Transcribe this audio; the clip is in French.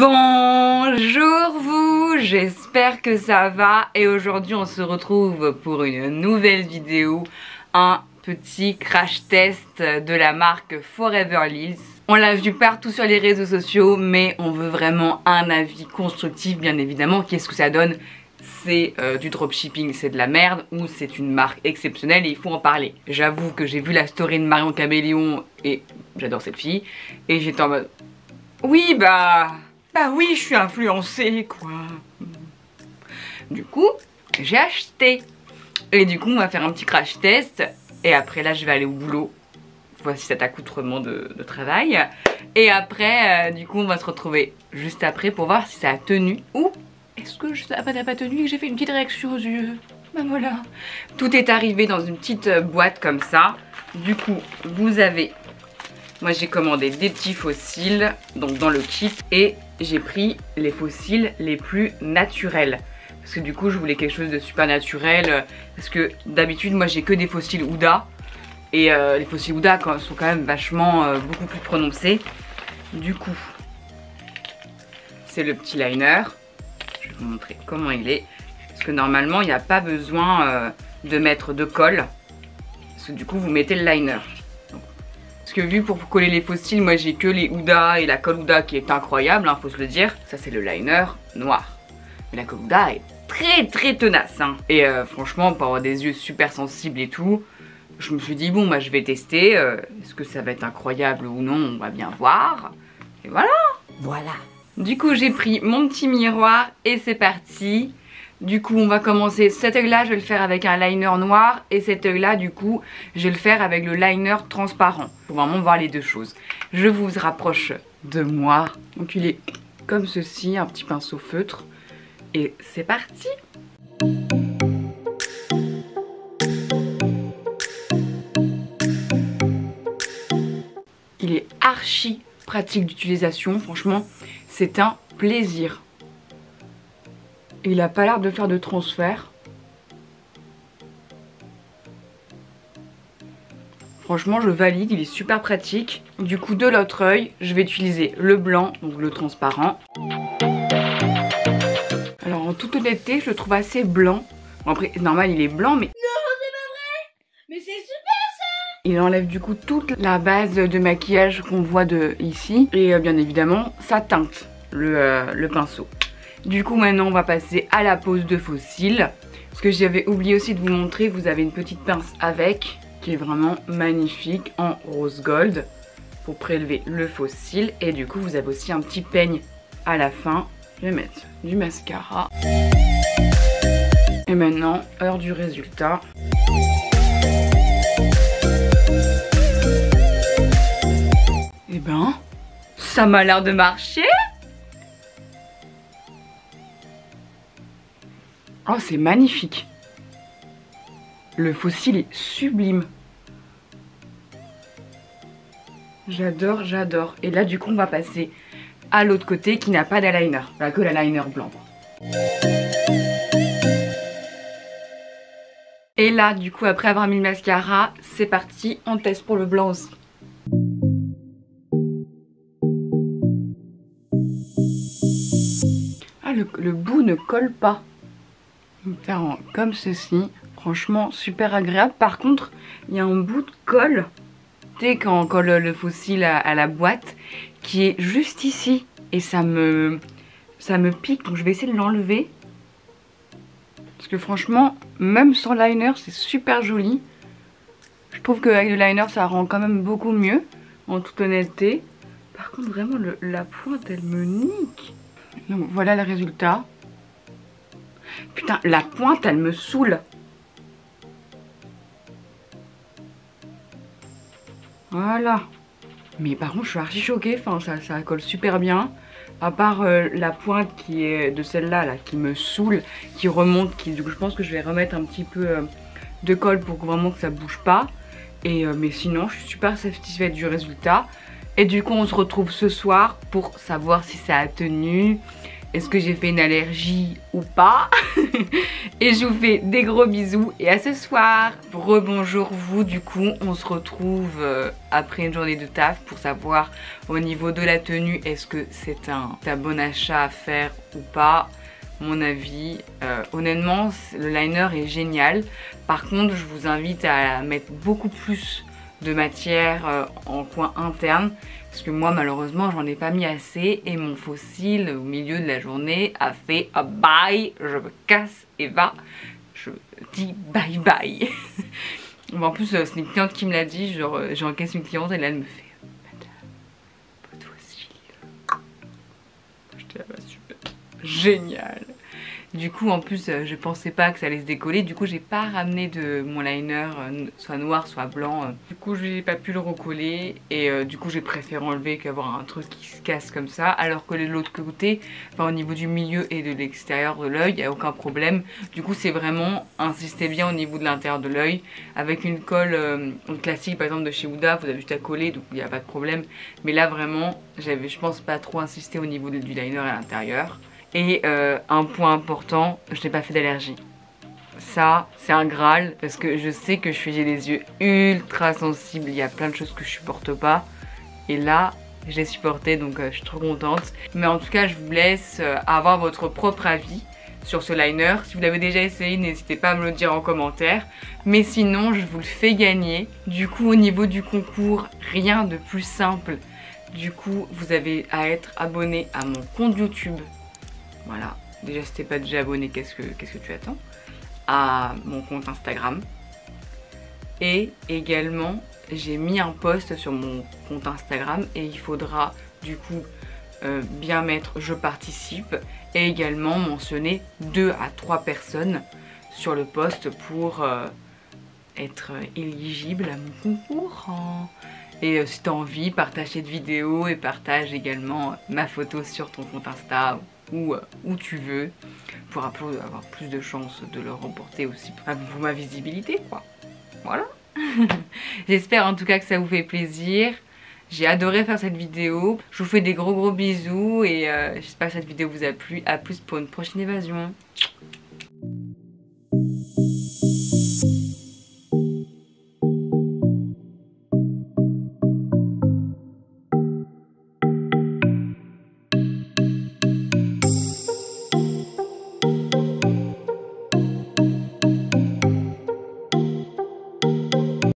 Bonjour vous, j'espère que ça va et aujourd'hui on se retrouve pour une nouvelle vidéo, un petit crash test de la marque Forever Lilz. On l'a vu partout sur les réseaux sociaux mais on veut vraiment un avis constructif bien évidemment. Qu'est-ce que ça donne? C'est du dropshipping, c'est de la merde ou c'est une marque exceptionnelle et il faut en parler. J'avoue que j'ai vu la story de Marion Caméléon et j'adore cette fille et j'étais en mode oui bah oui je suis influencée quoi. Du coup j'ai acheté et du coup on va faire un petit crash test et après là je vais aller au boulot. Voici cet accoutrement de travail et après du coup on va se retrouver juste après pour voir si ça a tenu ou est-ce que ça n'a pas tenu et que j'ai fait une petite réaction aux yeux. Ben voilà. Tout est arrivé dans une petite boîte comme ça. Du coup, vous avez... Moi, j'ai commandé des petits fossiles, donc dans le kit. Et j'ai pris les fossiles les plus naturels. Parce que du coup, je voulais quelque chose de super naturel. Parce que d'habitude, moi, j'ai que des fossiles Huda. Et les fossiles Huda sont quand même vachement beaucoup plus prononcés. Du coup, c'est le petit liner. Je vais vous montrer comment il est. Parce que normalement, il n'y a pas besoin de mettre de colle. Parce que du coup, vous mettez le liner. Parce que vu pour coller les fossiles, moi j'ai que les Huda et la colle Huda qui est incroyable, hein, faut se le dire. Ça, c'est le liner noir. Mais la colle Huda est très tenace. Hein. Et franchement, pour avoir des yeux super sensibles et tout, je me suis dit, bon, bah, je vais tester. Est-ce que ça va être incroyable ou non? On va bien voir. Et voilà. Voilà. Du coup j'ai pris mon petit miroir et c'est parti. Du coup on va commencer, cet œil là je vais le faire avec un liner noir et cet œil là du coup je vais le faire avec le liner transparent. Pour vraiment voir les deux choses. Je vous rapproche de moi. Donc il est comme ceci, un petit pinceau feutre. Et c'est parti. Il est archi pratique d'utilisation, franchement c'est un plaisir. Il a pas l'air de faire de transfert. Franchement je valide, il est super pratique. Du coup de l'autre œil, je vais utiliser le blanc, donc le transparent. Alors en toute honnêteté, je le trouve assez blanc. Bon, après normal il est blanc mais... Non c'est pas vrai. Mais c'est super ça. Il enlève du coup toute la base de maquillage qu'on voit de ici. Et bien évidemment ça teinte le pinceau. Du coup maintenant on va passer à la pose de faux cils. Parce que j'avais oublié aussi de vous montrer, vous avez une petite pince avec qui est vraiment magnifique en rose gold pour prélever le faux cil. Et du coup vous avez aussi un petit peigne à la fin. Je vais mettre du mascara. Et maintenant, heure du résultat. Et ben, ça m'a l'air de marcher. Oh, c'est magnifique. Le faux cil est sublime. J'adore, j'adore. Et là, du coup, on va passer à l'autre côté qui n'a pas d'eyeliner. Enfin, que l'eyeliner blanc. Et là, du coup, après avoir mis le mascara, c'est parti. On teste pour le blanc aussi. Ah, le bout ne colle pas. Comme ceci, franchement super agréable. Par contre il y a un bout de colle, tu sais quand on colle le faux cil à la boîte, qui est juste ici et ça me pique, donc je vais essayer de l'enlever. Parce que franchement même sans liner c'est super joli. Je trouve qu'avec le liner ça rend quand même beaucoup mieux en toute honnêteté. Par contre vraiment la pointe elle me nique. Donc voilà le résultat. Putain, la pointe, elle me saoule. Voilà. Mais par contre, je suis archi choquée. Enfin, ça colle super bien. À part la pointe qui est de celle-là, là, qui me saoule, qui remonte. Du coup, je pense que je vais remettre un petit peu de colle pour vraiment que ça bouge pas. Et, mais sinon, je suis super satisfaite du résultat. Et du coup, on se retrouve ce soir pour savoir si ça a tenu. est-ce que j'ai fait une allergie ou pas. Et je vous fais des gros bisous et à ce soir. Rebonjour vous, du coup on se retrouve après une journée de taf pour savoir au niveau de la tenue est-ce que c'est un bon achat à faire ou pas. Mon avis, honnêtement le liner est génial. Par contre je vous invite à mettre beaucoup plus de matière en coin interne parce que moi malheureusement j'en ai pas mis assez et mon faux cil au milieu de la journée a fait un bye. Je me casse Eva, je dis bye bye. Bon, en plus c'est une cliente qui me l'a dit, genre j'encaisse une cliente et là elle me fait madame, votre faux cil. J'étais là, bah, super, génial. Du coup en plus je pensais pas que ça allait se décoller, du coup j'ai pas ramené de mon liner soit noir soit blanc, du coup j'ai pas pu le recoller et du coup j'ai préféré enlever qu'avoir un truc qui se casse comme ça, alors que de l'autre côté, enfin, au niveau du milieu et de l'extérieur de l'œil, il n'y a aucun problème. Du coup c'est vraiment insister bien au niveau de l'intérieur de l'œil avec une colle classique par exemple de chez Huda, vous avez juste à coller donc il n'y a pas de problème, mais là vraiment j'avais je pense pas trop insisté au niveau du liner à l'intérieur. Et un point important, je n'ai pas fait d'allergie. Ça, c'est un Graal parce que je sais que j'ai des yeux ultra sensibles. Il y a plein de choses que je supporte pas. Et là, je l'ai supporté donc je suis trop contente. Mais en tout cas, je vous laisse avoir votre propre avis sur ce liner. Si vous l'avez déjà essayé, n'hésitez pas à me le dire en commentaire. Mais sinon, je vous le fais gagner. Du coup, au niveau du concours, rien de plus simple. Du coup, vous avez à être abonné à mon compte YouTube. Voilà, déjà si t'es pas déjà abonné, qu'est-ce que tu attends? À mon compte Instagram. Et également, j'ai mis un post sur mon compte Instagram et il faudra du coup bien mettre je participe et également mentionner 2 à 3 personnes sur le post pour être éligible à mon concours. Et si t'as envie, partage cette vidéo et partage également ma photo sur ton compte Insta ou où tu veux pour avoir plus de chances de le remporter aussi pour ma visibilité quoi. Voilà. J'espère en tout cas que ça vous fait plaisir. J'ai adoré faire cette vidéo. Je vous fais des gros bisous et j'espère que cette vidéo vous a plu. A plus pour une prochaine évasion.